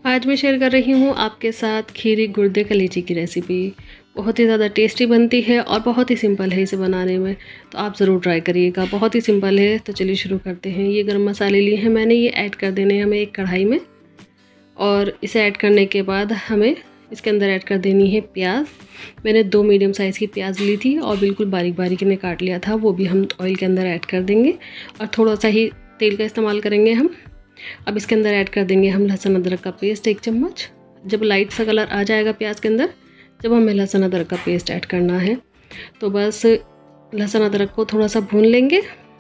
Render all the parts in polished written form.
आज मैं शेयर कर रही हूँ आपके साथ खीरी गुर्दे कलेजी की रेसिपी। बहुत ही ज़्यादा टेस्टी बनती है और बहुत ही सिंपल है इसे बनाने में, तो आप ज़रूर ट्राई करिएगा। बहुत ही सिंपल है। तो चलिए शुरू करते हैं। ये गरम मसाले लिए हैं मैंने, ये ऐड कर देने हैं हमें एक कढ़ाई में। और इसे ऐड करने के बाद हमें इसके अंदर ऐड कर देनी है प्याज। मैंने 2 मीडियम साइज़ की प्याज ली थी और बिल्कुल बारीक बारीक इन्हें काट लिया था, वो भी हम ऑयल के अंदर ऐड कर देंगे और थोड़ा सा ही तेल का इस्तेमाल करेंगे हम। अब इसके अंदर ऐड कर देंगे हम लहसुन अदरक का पेस्ट 1 चम्मच। जब लाइट सा कलर आ जाएगा प्याज के अंदर, जब हमें लहसुन अदरक का पेस्ट ऐड करना है, तो बस लहसुन अदरक को थोड़ा सा भून लेंगे।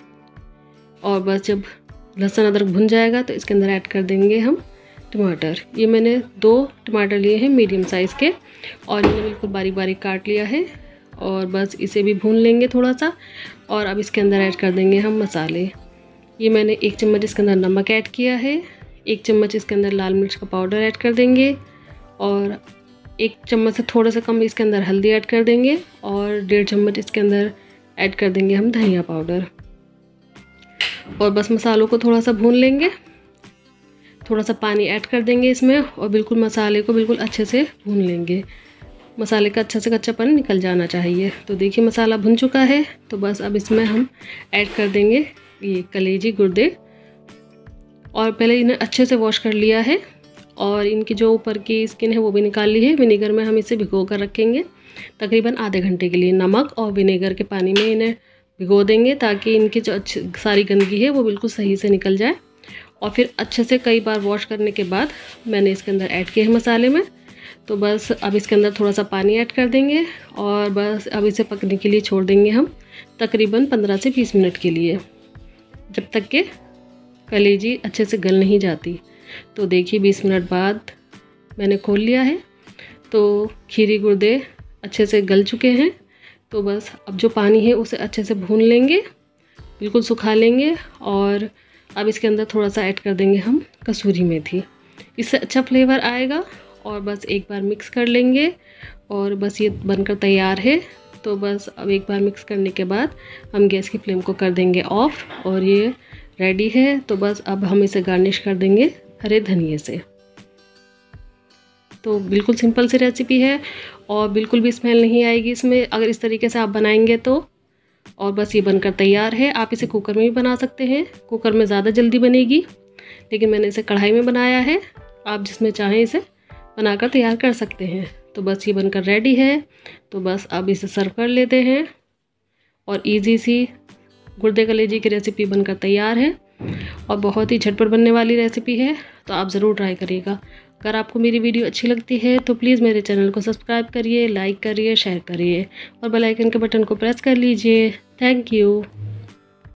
और बस जब लहसुन अदरक भुन जाएगा तो इसके अंदर ऐड कर देंगे हम टमाटर। ये मैंने 2 टमाटर लिए हैं मीडियम साइज़ के और इन्हें बिल्कुल बारीक बारीक काट लिया है। और बस इसे भी भून लेंगे थोड़ा सा। और अब इसके अंदर ऐड कर देंगे हम मसाले। ये मैंने 1 चम्मच इसके अंदर नमक ऐड किया है, 1 चम्मच इसके अंदर लाल मिर्च का पाउडर ऐड कर देंगे और 1 चम्मच से थोड़ा सा कम इसके अंदर हल्दी ऐड कर देंगे और 1.5 चम्मच इसके अंदर ऐड कर देंगे हम धनिया पाउडर। और बस मसालों को थोड़ा सा भून लेंगे। थोड़ा सा पानी ऐड कर देंगे इसमें और बिल्कुल मसाले को बिल्कुल अच्छे से भून लेंगे। मसाले का अच्छा से कच्चापन निकल जाना चाहिए। तो देखिए मसाला भुन चुका है। तो बस अब इसमें हम ऐड कर देंगे ये कलेजी गुर्दे। और पहले इन्हें अच्छे से वॉश कर लिया है और इनकी जो ऊपर की स्किन है वो भी निकाल ली है। विनेगर में हम इसे भिगो कर रखेंगे तकरीबन आधे घंटे के लिए। नमक और विनेगर के पानी में इन्हें भिगो देंगे ताकि इनकी जो अच्छी सारी गंदगी है वो बिल्कुल सही से निकल जाए। और फिर अच्छे से कई बार वॉश करने के बाद मैंने इसके अंदर ऐड किए हैं मसाले में। तो बस अब इसके अंदर थोड़ा सा पानी ऐड कर देंगे और बस अब इसे पकने के लिए छोड़ देंगे हम तकरीबन 15 से 20 मिनट के लिए, जब तक के कलेजी अच्छे से गल नहीं जाती। तो देखिए 20 मिनट बाद मैंने खोल लिया है, तो खीरी गुर्दे अच्छे से गल चुके हैं। तो बस अब जो पानी है उसे अच्छे से भून लेंगे, बिल्कुल सुखा लेंगे। और अब इसके अंदर थोड़ा सा ऐड कर देंगे हम कसूरी मेथी, इससे अच्छा फ्लेवर आएगा। और बस एक बार मिक्स कर लेंगे और बस ये बनकर तैयार है। तो बस अब एक बार मिक्स करने के बाद हम गैस की फ्लेम को कर देंगे ऑफ और ये रेडी है। तो बस अब हम इसे गार्निश कर देंगे हरे धनिए से। तो बिल्कुल सिंपल सी रेसिपी है और बिल्कुल भी स्मेल नहीं आएगी इसमें अगर इस तरीके से आप बनाएंगे तो। और बस ये बनकर तैयार है। आप इसे कुकर में भी बना सकते हैं, कुकर में ज़्यादा जल्दी बनेगी, लेकिन मैंने इसे कढ़ाई में बनाया है। आप जिसमें चाहें इसे बनाकर तैयार कर सकते हैं। तो बस ये बनकर रेडी है। तो बस अब इसे सर्व कर लेते हैं और इजी सी गुर्दे कलेजी की रेसिपी बनकर तैयार है और बहुत ही झटपट बनने वाली रेसिपी है। तो आप ज़रूर ट्राई करिएगा। अगर आपको मेरी वीडियो अच्छी लगती है तो प्लीज़ मेरे चैनल को सब्सक्राइब करिए, लाइक करिए, शेयर करिए और बेल आइकन के बटन को प्रेस कर लीजिए। Thank you.